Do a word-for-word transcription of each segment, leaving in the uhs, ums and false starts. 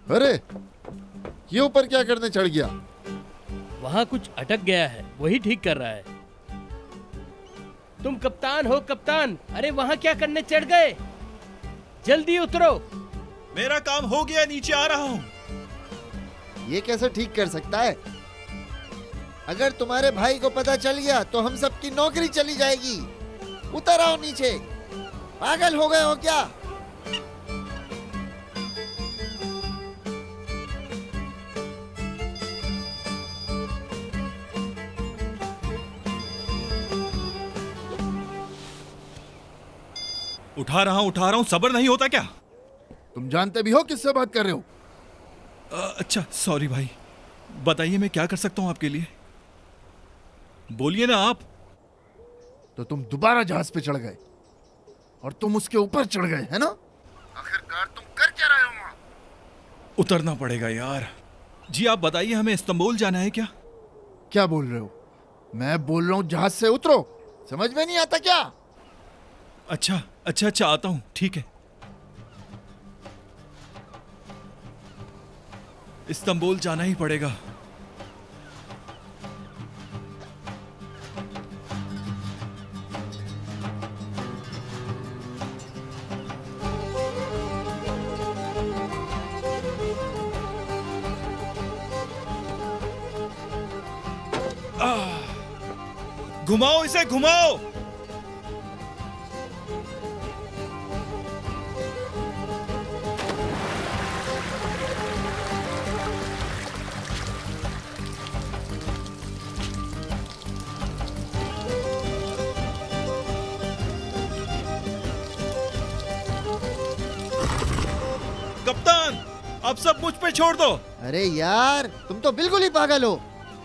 अरे ये ऊपर क्या करने चढ़ गया? वहाँ कुछ अटक गया है, वही ठीक कर रहा है। तुम कप्तान हो कप्तान, अरे वहाँ क्या करने चढ़ गए? जल्दी उतरो। मेरा काम हो गया, नीचे आ रहा हूँ। ये कैसे ठीक कर सकता है? अगर तुम्हारे भाई को पता चल गया तो हम सबकी नौकरी चली जाएगी। उतर आओ नीचे। पागल हो गए हो क्या? उठा रहा हूँ उठा रहा हूँ, सब्र नहीं होता क्या? तुम जानते भी हो किससे बात कर रहे हो? आ, अच्छा सॉरी भाई, बताइए मैं क्या कर सकता हूँ आपके लिए? बोलिए ना आप। तो तुम दोबारा जहाज पे चढ़ गए और तुम उसके ऊपर चढ़ गए, है ना? आखिरकार तुम कर क्या रहे हो वहां? उतरना पड़ेगा यार। जी आप बताइए, हमें इस्तांबुल जाना है क्या? क्या बोल रहे हो? मैं बोल रहा हूँ जहाज से उतरो। समझ में नहीं आता क्या? अच्छा अच्छा अच्छा आता हूँ, ठीक है। इस्तांबुल जाना ही पड़ेगा। घुमाओ इसे, घुमाओ। कप्तान, अब सब मुझ पे छोड़ दो। अरे यार तुम तो बिल्कुल ही पागल हो।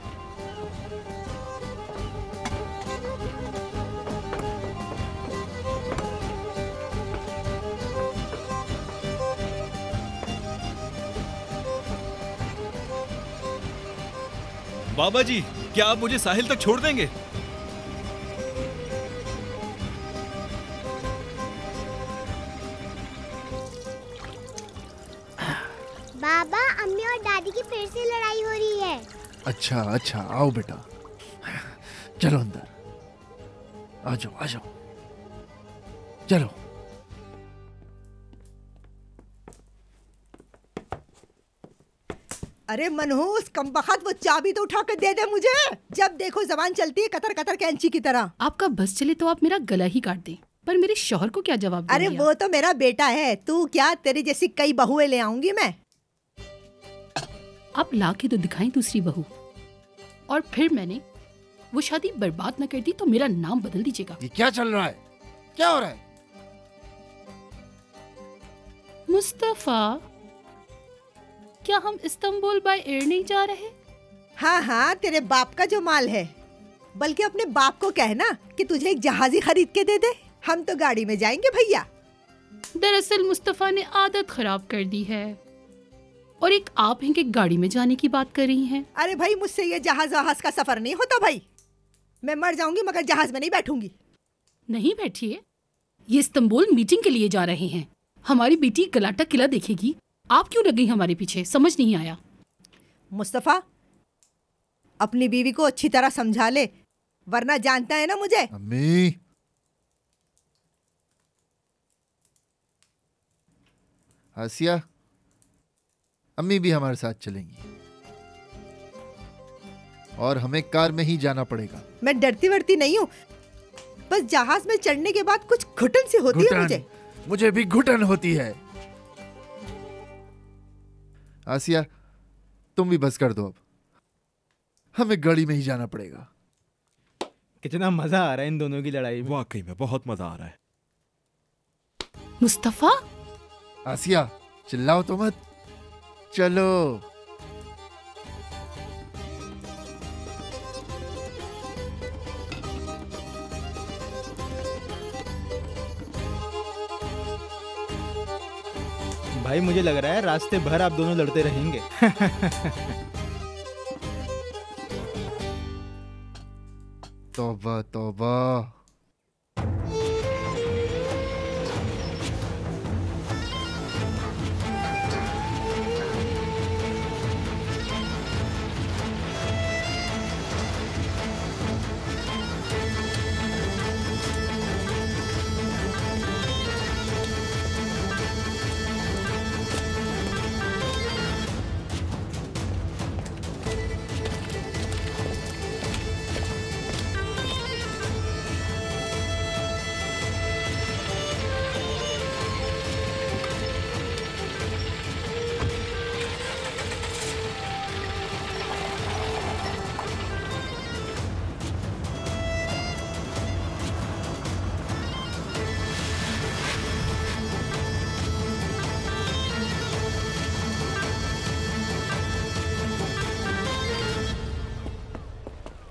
बाबा जी, क्या आप मुझे साहिल तक छोड़ देंगे? बाबा, अम्मी और दादी की फिर से लड़ाई हो रही है। अच्छा अच्छा, आओ बेटा, चलो अंदर। आ जाओ आ जाओ, चलो। अरे मनहूस कमबख्त, वो चाबी तो उठा कर दे दे मुझे। जब देखो जबान चलती है कतर कतर कैंची की तरह। आपका बस चले तो आप मेरा गला ही काट दें, पर मेरे शौहर को क्या जवाब देंगे? अरे वो तो मेरा बेटा है, तू क्या, तेरी जैसी कई बहुएं ले आऊंगी मैं। आप ला के तो दिखाएं दूसरी बहू, और फिर मैंने वो शादी बर्बाद न कर दी तो मेरा नाम बदल दीजिएगा। ये क्या चल रहा है? क्या हो रहा है? मुस्तफा, क्या हम इस्तांबुल बाय एयर नहीं जा रहे? हाँ हाँ, तेरे बाप का जो माल है। बल्कि अपने बाप को कहना कि तुझे एक जहाजी खरीद के दे दे, हम तो गाड़ी में जाएंगे भैया। दरअसल मुस्तफा ने आदत खराब कर दी है, और एक आप हैं कि गाड़ी में जाने की बात कर रही हैं। अरे भाई, मुझसे ये जहाज वहाज का सफर नहीं होता भाई। मैं मर जाऊंगी मगर जहाज में नहीं बैठूंगी। नहीं बैठिए, ये इस्तांबुल मीटिंग के लिए जा रहे हैं। हमारी बेटी गलाटा किला देखेगी। आप क्यों लग गई हमारे पीछे? समझ नहीं आया। मुस्तफा, अपनी बीवी को अच्छी तरह समझा ले, वरना जानता है ना मुझे। अम्मी, आसिया, अम्मी भी हमारे साथ चलेंगी और हमें कार में ही जाना पड़ेगा। मैं डरती वरती नहीं हूँ, बस जहाज में चढ़ने के बाद कुछ घुटन सी होती है मुझे। मुझे भी घुटन होती है। आसिया, तुम भी बस कर दो, अब हमें गाड़ी में ही जाना पड़ेगा। कितना मजा आ रहा है इन दोनों की लड़ाई में। वाकई में बहुत मजा आ रहा है। मुस्तफा, आसिया चिल्लाओ तो मत, चलो। भाई मुझे लग रहा है रास्ते भर आप दोनों लड़ते रहेंगे। तौबा तौबा।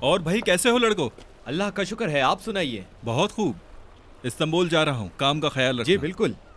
और भाई कैसे हो लड़को? अल्लाह का शुक्र है, आप सुनाइए। बहुत खूब। इस्तांबुल जा रहा हूँ, काम का ख्याल रखना। जी बिल्कुल।